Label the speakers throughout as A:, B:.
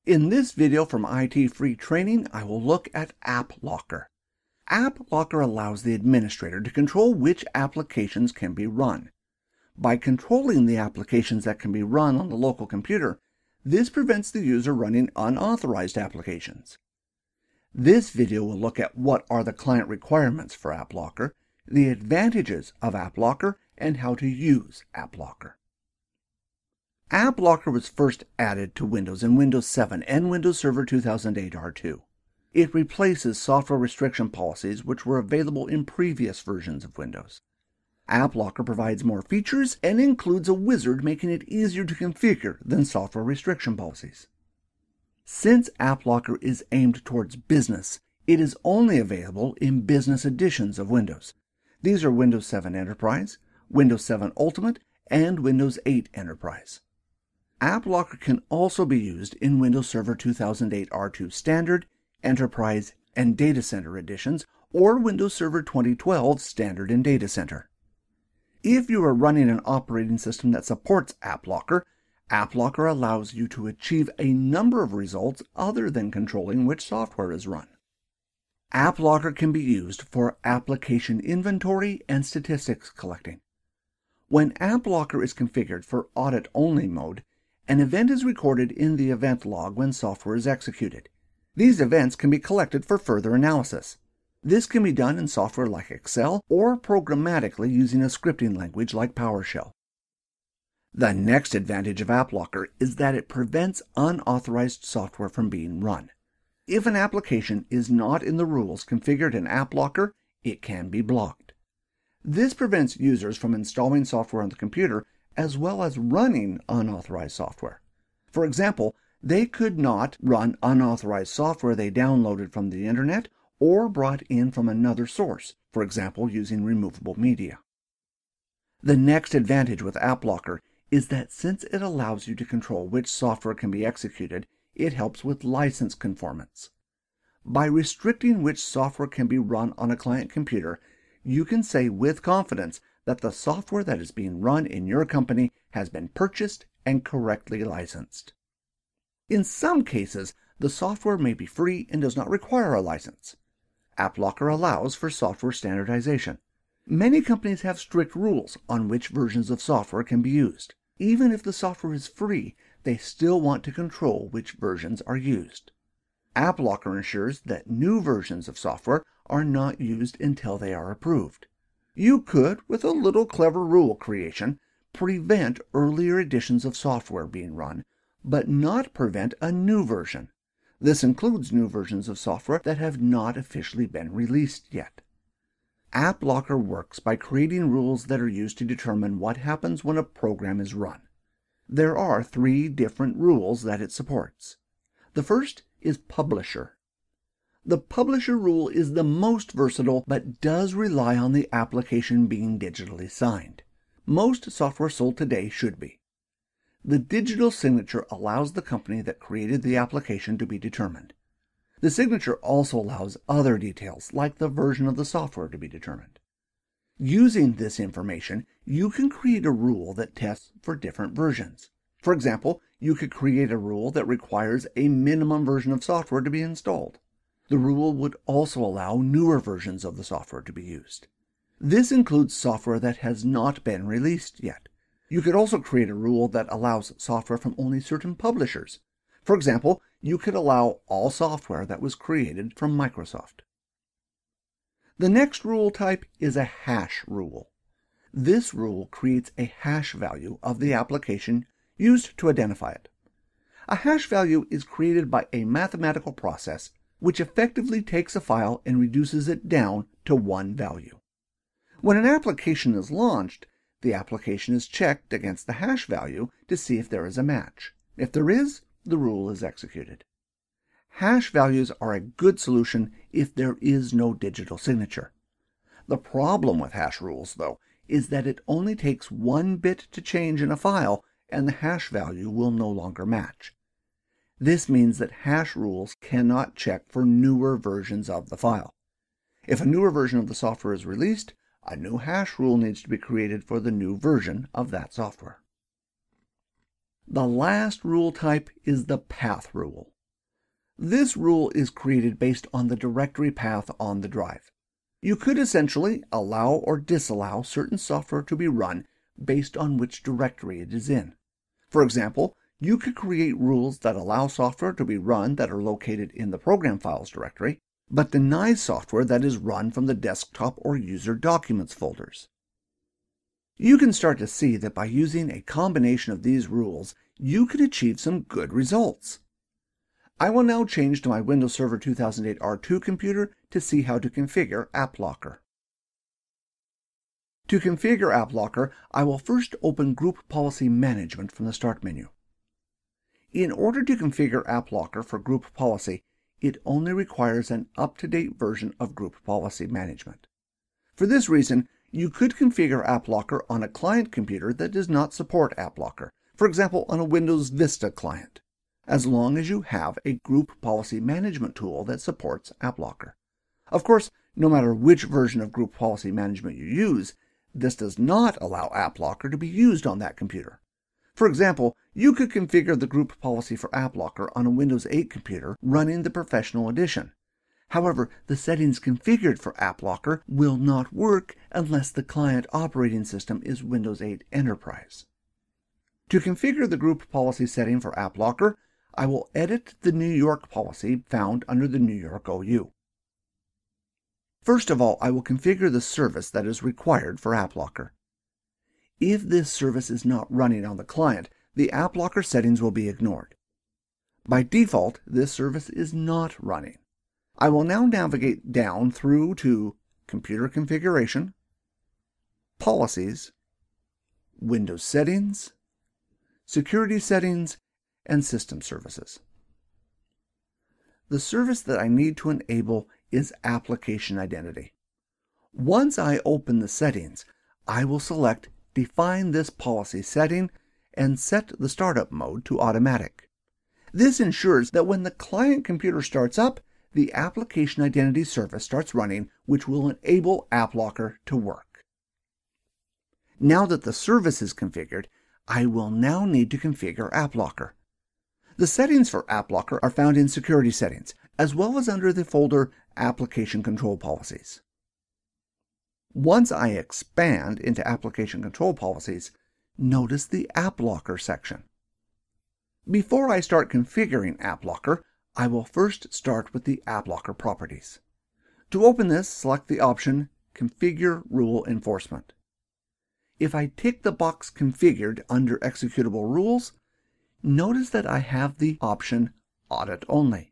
A: In this video from ITFreeTraining, I will look at AppLocker. AppLocker allows the administrator to control which applications can be run. By controlling the applications that can be run on the local computer, this prevents the user running unauthorized applications. This video will look at what are the client requirements for AppLocker, the advantages of AppLocker, and how to use AppLocker. AppLocker was first added to Windows in Windows 7 and Windows Server 2008 R2. It replaces software restriction policies which were available in previous versions of Windows. AppLocker provides more features and includes a wizard making it easier to configure than software restriction policies. Since AppLocker is aimed towards business, it is only available in business editions of Windows. These are Windows 7 Enterprise, Windows 7 Ultimate, and Windows 8 Enterprise. AppLocker can also be used in Windows Server 2008 R2 Standard, Enterprise, and Datacenter editions, or Windows Server 2012 Standard and Datacenter. If you are running an operating system that supports AppLocker, AppLocker allows you to achieve a number of results other than controlling which software is run. AppLocker can be used for application inventory and statistics collecting. When AppLocker is configured for audit-only mode, an event is recorded in the event log when software is executed. These events can be collected for further analysis. This can be done in software like Excel or programmatically using a scripting language like PowerShell. The next advantage of AppLocker is that it prevents unauthorized software from being run. If an application is not in the rules configured in AppLocker, it can be blocked. This prevents users from installing software on the computer as well as running unauthorized software. For example, they could not run unauthorized software they downloaded from the internet or brought in from another source, for example using removable media. The next advantage with AppLocker is that since it allows you to control which software can be executed, it helps with license conformance. By restricting which software can be run on a client computer, you can say with confidence that the software that is being run in your company has been purchased and correctly licensed. In some cases, the software may be free and does not require a license. AppLocker allows for software standardization. Many companies have strict rules on which versions of software can be used. Even if the software is free, they still want to control which versions are used. AppLocker ensures that new versions of software are not used until they are approved. You could, with a little clever rule creation, prevent earlier editions of software being run, but not prevent a new version. This includes new versions of software that have not officially been released yet. AppLocker works by creating rules that are used to determine what happens when a program is run. There are 3 different rules that it supports. The first is Publisher. The Publisher rule is the most versatile but does rely on the application being digitally signed. Most software sold today should be. The digital signature allows the company that created the application to be determined. The signature also allows other details, like the version of the software, to be determined. Using this information, you can create a rule that tests for different versions. For example, you could create a rule that requires a minimum version of software to be installed. The rule would also allow newer versions of the software to be used. This includes software that has not been released yet. You could also create a rule that allows software from only certain publishers. For example, you could allow all software that was created from Microsoft. The next rule type is a hash rule. This rule creates a hash value of the application used to identify it. A hash value is created by a mathematical process which effectively takes a file and reduces it down to one value. When an application is launched, the application is checked against the hash value to see if there is a match. If there is, the rule is executed. Hash values are a good solution if there is no digital signature. The problem with hash rules, though, is that it only takes 1 bit to change in a file and the hash value will no longer match. This means that hash rules cannot check for newer versions of the file. If a newer version of the software is released, a new hash rule needs to be created for the new version of that software. The last rule type is the path rule. This rule is created based on the directory path on the drive. You could essentially allow or disallow certain software to be run based on which directory it is in. For example, you could create rules that allow software to be run that are located in the program files directory, but deny software that is run from the desktop or user documents folders. You can start to see that by using a combination of these rules, you can achieve some good results. I will now change to my Windows Server 2008 R2 computer to see how to configure AppLocker. To configure AppLocker, I will first open Group Policy Management from the Start menu. In order to configure AppLocker for Group Policy, it only requires an up-to-date version of Group Policy Management. For this reason, you could configure AppLocker on a client computer that does not support AppLocker, for example on a Windows Vista client, as long as you have a Group Policy Management tool that supports AppLocker. Of course, no matter which version of Group Policy Management you use, this does not allow AppLocker to be used on that computer. For example, you could configure the group policy for AppLocker on a Windows 8 computer running the Professional Edition. However, the settings configured for AppLocker will not work unless the client operating system is Windows 8 Enterprise. To configure the group policy setting for AppLocker, I will edit the New York policy found under the New York OU. First of all, I will configure the service that is required for AppLocker. If this service is not running on the client, the AppLocker settings will be ignored. By default, this service is not running. I will now navigate down through to Computer Configuration, Policies, Windows Settings, Security Settings, and System Services. The service that I need to enable is Application Identity. Once I open the settings, I will select Define this policy setting and set the startup mode to automatic. This ensures that when the client computer starts up, the Application Identity service starts running, which will enable AppLocker to work. Now that the service is configured, I will now need to configure AppLocker. The settings for AppLocker are found in Security Settings, as well as under the folder Application Control Policies. Once I expand into Application Control Policies, notice the AppLocker section. Before I start configuring AppLocker, I will first start with the AppLocker properties. To open this, select the option Configure Rule Enforcement. If I tick the box Configured under Executable Rules, notice that I have the option Audit Only.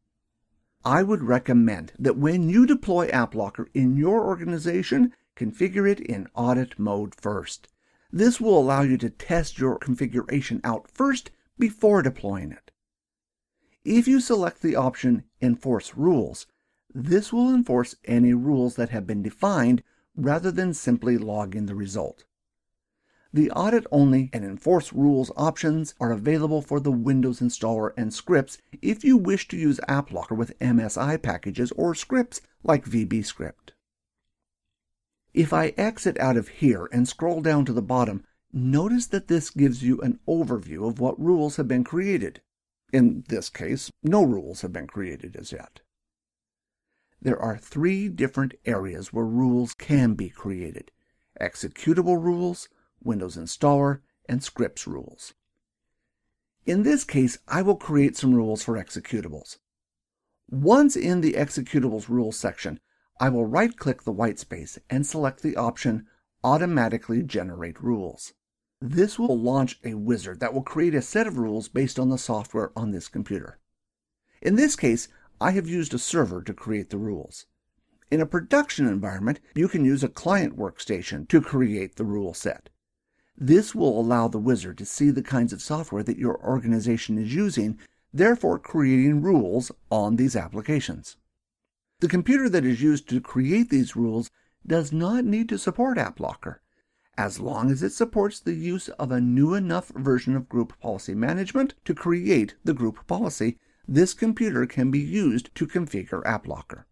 A: I would recommend that when you deploy AppLocker in your organization, configure it in audit mode first. This will allow you to test your configuration out first before deploying it. If you select the option Enforce Rules, this will enforce any rules that have been defined rather than simply logging the result. The Audit Only and Enforce Rules options are available for the Windows installer and scripts if you wish to use AppLocker with MSI packages or scripts like VBScript. If I exit out of here and scroll down to the bottom, notice that this gives you an overview of what rules have been created. In this case, no rules have been created as yet. There are 3 different areas where rules can be created: executable rules, Windows installer, and scripts rules. In this case, I will create some rules for executables. Once in the executables rules section, I will right-click the white space and select the option Automatically Generate Rules. This will launch a wizard that will create a set of rules based on the software on this computer. In this case, I have used a server to create the rules. In a production environment, you can use a client workstation to create the rule set. This will allow the wizard to see the kinds of software that your organization is using, therefore creating rules on these applications. The computer that is used to create these rules does not need to support AppLocker. As long as it supports the use of a new enough version of Group Policy Management to create the group policy, this computer can be used to configure AppLocker.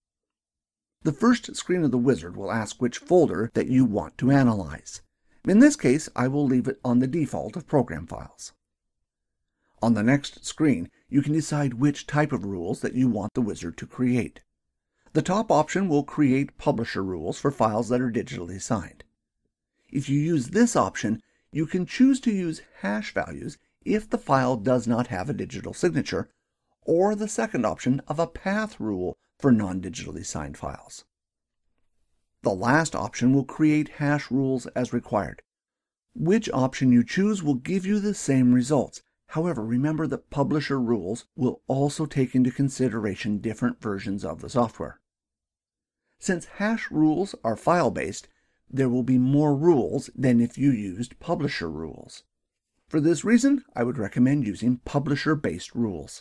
A: The first screen of the wizard will ask which folder that you want to analyze. In this case, I will leave it on the default of program files. On the next screen, you can decide which type of rules that you want the wizard to create. The top option will create publisher rules for files that are digitally signed. If you use this option, you can choose to use hash values if the file does not have a digital signature, or the second option of a path rule for non-digitally signed files. The last option will create hash rules as required. Which option you choose will give you the same results. However, remember that publisher rules will also take into consideration different versions of the software. Since hash rules are file-based, there will be more rules than if you used publisher rules. For this reason, I would recommend using publisher-based rules.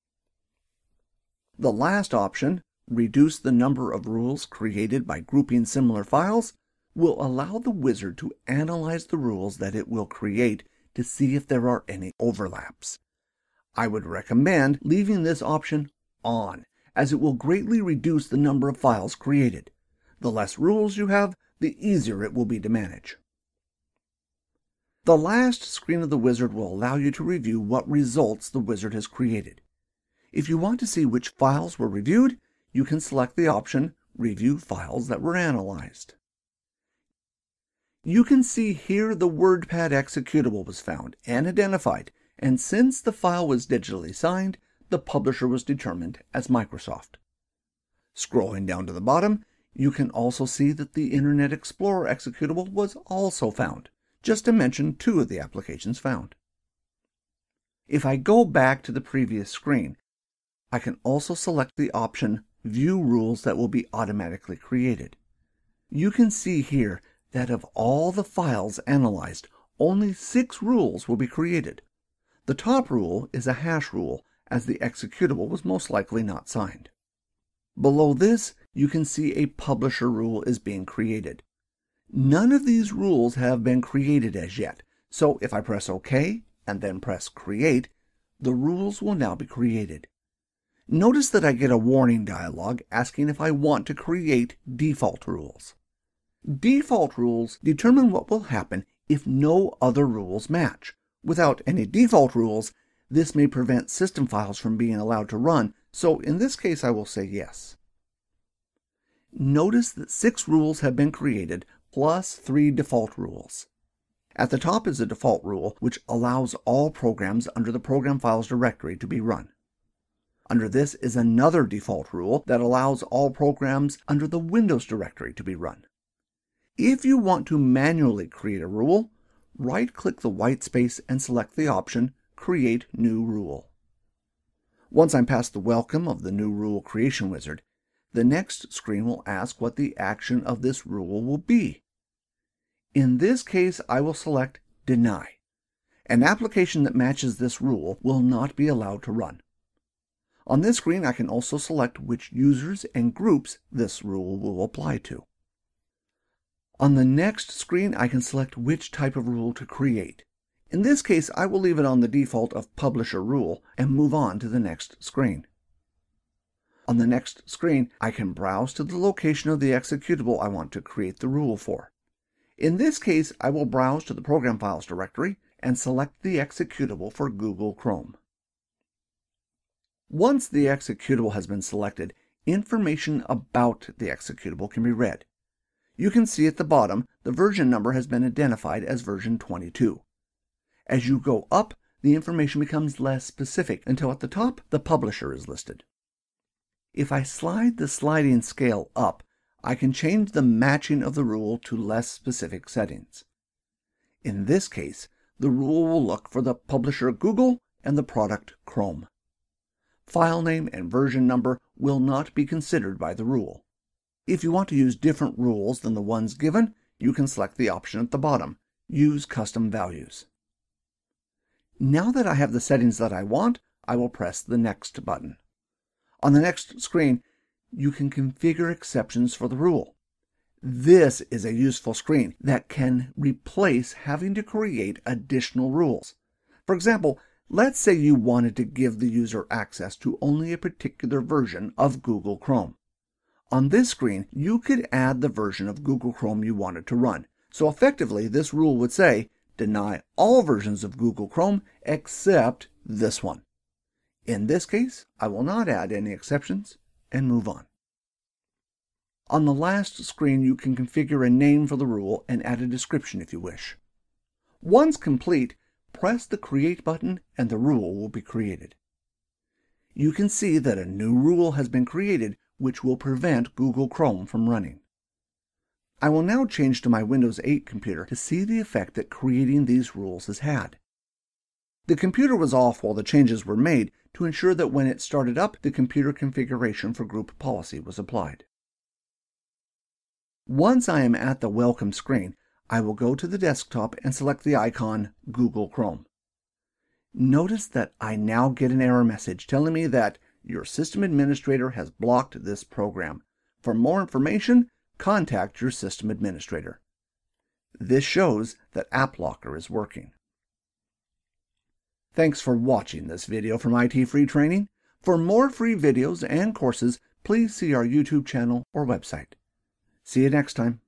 A: The last option, reduce the number of rules created by grouping similar files, will allow the wizard to analyze the rules that it will create to see if there are any overlaps. I would recommend leaving this option on, as it will greatly reduce the number of files created. The less rules you have, the easier it will be to manage. The last screen of the wizard will allow you to review what results the wizard has created. If you want to see which files were reviewed, you can select the option Review Files that were analyzed. You can see here the WordPad executable was found and identified, and since the file was digitally signed, the publisher was determined as Microsoft. Scrolling down to the bottom, you can also see that the Internet Explorer executable was also found, just to mention two of the applications found. If I go back to the previous screen, I can also select the option View Rules that will be automatically created. You can see here that of all the files analyzed, only 6 rules will be created. The top rule is a hash rule, as the executable was most likely not signed. Below this, you can see a publisher rule is being created. None of these rules have been created as yet, so if I press OK and then press Create, the rules will now be created. Notice that I get a warning dialog asking if I want to create default rules. Default rules determine what will happen if no other rules match. Without any default rules, this may prevent system files from being allowed to run, so in this case I will say yes. Notice that 6 rules have been created, plus 3 default rules. At the top is a default rule, which allows all programs under the Program Files directory to be run. Under this is another default rule that allows all programs under the Windows directory to be run. If you want to manually create a rule, right-click the white space and select the option Create New Rule. Once I'm past the welcome of the new rule creation wizard, the next screen will ask what the action of this rule will be. In this case, I will select Deny. An application that matches this rule will not be allowed to run. On this screen, I can also select which users and groups this rule will apply to. On the next screen, I can select which type of rule to create. In this case, I will leave it on the default of Publisher Rule and move on to the next screen. On the next screen, I can browse to the location of the executable I want to create the rule for. In this case, I will browse to the Program Files directory and select the executable for Google Chrome. Once the executable has been selected, information about the executable can be read. You can see at the bottom the version number has been identified as version 22. As you go up, the information becomes less specific until at the top the publisher is listed. If I slide the sliding scale up, I can change the matching of the rule to less specific settings. In this case, the rule will look for the publisher Google and the product Chrome. File name and version number will not be considered by the rule. If you want to use different rules than the ones given, you can select the option at the bottom, Use Custom Values. Now that I have the settings that I want, I will press the Next button. On the next screen, you can configure exceptions for the rule. This is a useful screen that can replace having to create additional rules. For example, let's say you wanted to give the user access to only a particular version of Google Chrome. On this screen, you could add the version of Google Chrome you wanted to run. So effectively, this rule would say, deny all versions of Google Chrome except this one. In this case, I will not add any exceptions and move on. On the last screen, you can configure a name for the rule and add a description if you wish. Once complete, press the Create button and the rule will be created. You can see that a new rule has been created, which will prevent Google Chrome from running. I will now change to my Windows 8 computer to see the effect that creating these rules has had. The computer was off while the changes were made to ensure that when it started up, the computer configuration for group policy was applied. Once I am at the Welcome screen, I will go to the desktop and select the icon Google Chrome. Notice that I now get an error message telling me that your system administrator has blocked this program. For more information, contact your system administrator. This shows that AppLocker is working. Thanks for watching this video from ITFreeTraining. For more free videos and courses, please see our YouTube channel or website. See you next time.